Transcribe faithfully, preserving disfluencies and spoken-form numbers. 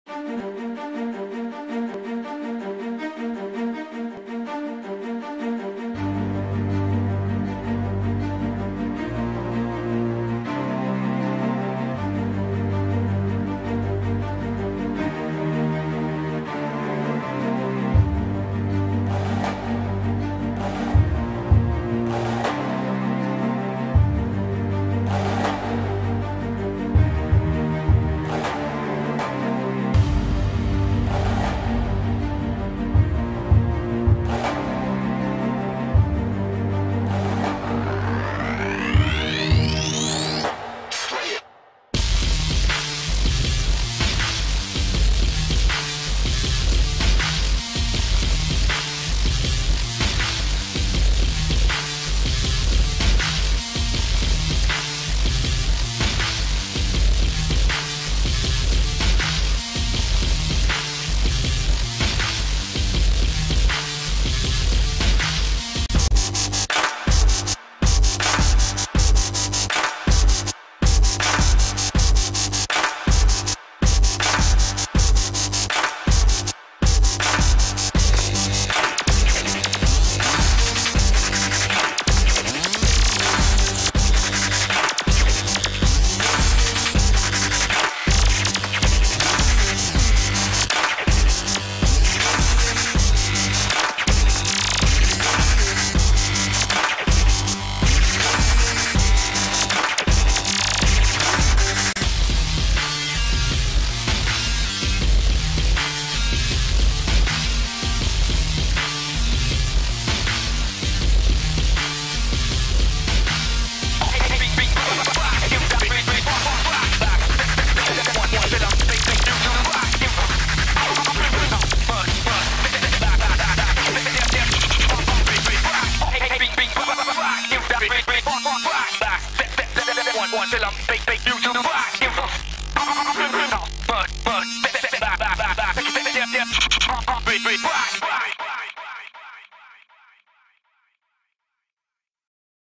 One till I'm fake, fake, you to the back. Give us. But, but, back, back, back, back, back, back, back, back, back, back, back, back,